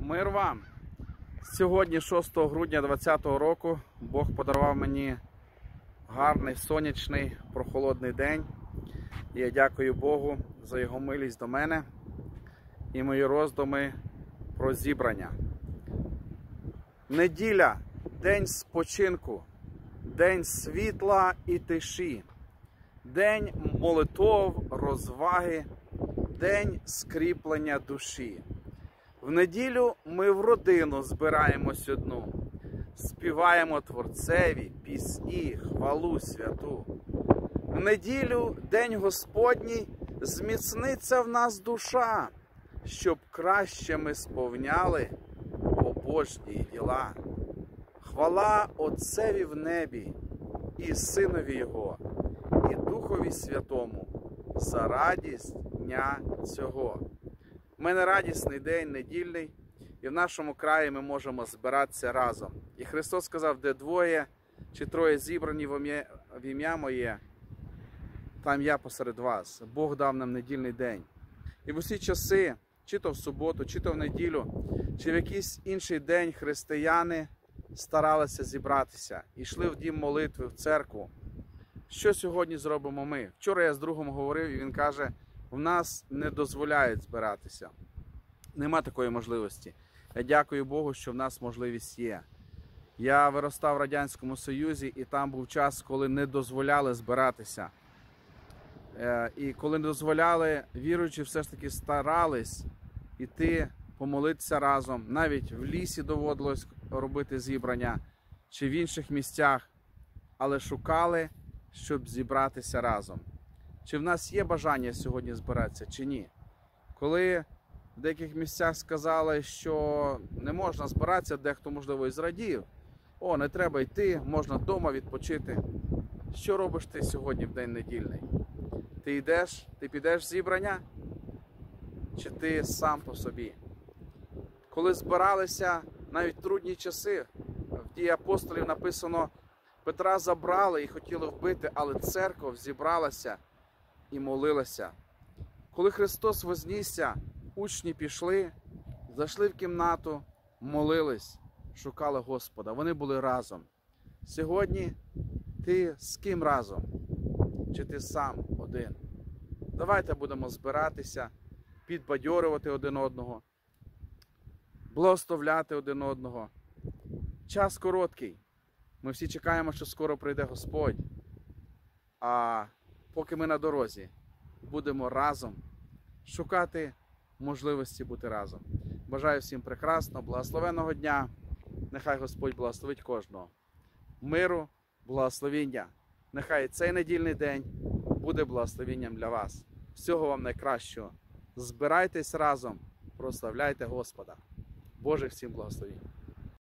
Мир вам! Сьогодні, 6 грудня 2020 року, Бог подарував мені гарний, сонячний, прохолодний день. І я дякую Богу за Його милість до мене і мої роздуми про зібрання. Неділя – день спочинку, день світла і тиші, день молитов, розваги, день скріплення душі. В неділю ми в родину збираємось одну, співаємо Творцеві пісні, хвалу святу. В неділю, день Господній, зміцниться в нас душа, щоб краще ми сповняли побожні діла. Хвала Отцеві в небі, і Синові Його, і Духові Святому за радість дня цього. У мене радісний день, недільний, і в нашому краї ми можемо збиратися разом. І Христос сказав, де двоє чи троє зібрані в ім'я Моє, там я посеред вас. Бог дав нам недільний день. І в усі часи, чи то в суботу, чи то в неділю, чи в якийсь інший день християни старалися зібратися, йшли в дім молитви, в церкву. Що сьогодні зробимо ми? Вчора я з другом говорив, і він каже, в нас не дозволяють збиратися. Нема такої можливості. Я дякую Богу, що в нас можливість є. Я виростав в Радянському Союзі, і там був час, коли не дозволяли збиратися. І коли не дозволяли, віруючі все ж таки старались іти помолитися разом. Навіть в лісі доводилось робити зібрання, чи в інших місцях. Але шукали, щоб зібратися разом. Чи в нас є бажання сьогодні збиратися, чи ні? Коли в деяких місцях сказали, що не можна збиратися, дехто, можливо, і зрадів. О, не треба йти, можна вдома відпочити. Що робиш ти сьогодні в день недільний? Ти йдеш, ти підеш в зібрання? Чи ти сам по собі? Коли збиралися навіть трудні часи, в Дії апостолів написано, Петра забрали і хотіли вбити, але церква зібралася і молилася. Коли Христос вознісся, учні пішли, зайшли в кімнату, молились, шукали Господа. Вони були разом. Сьогодні ти з ким разом? Чи ти сам один? Давайте будемо збиратися, підбадьорювати один одного, благословляти один одного. Час короткий. Ми всі чекаємо, що скоро прийде Господь. А поки ми на дорозі, будемо разом шукати можливості бути разом. Бажаю всім прекрасного, благословенного дня. Нехай Господь благословить кожного. Миру, благословіння. Нехай цей недільний день буде благословінням для вас. Всього вам найкращого. Збирайтесь разом, прославляйте Господа. Божих всім благословінь.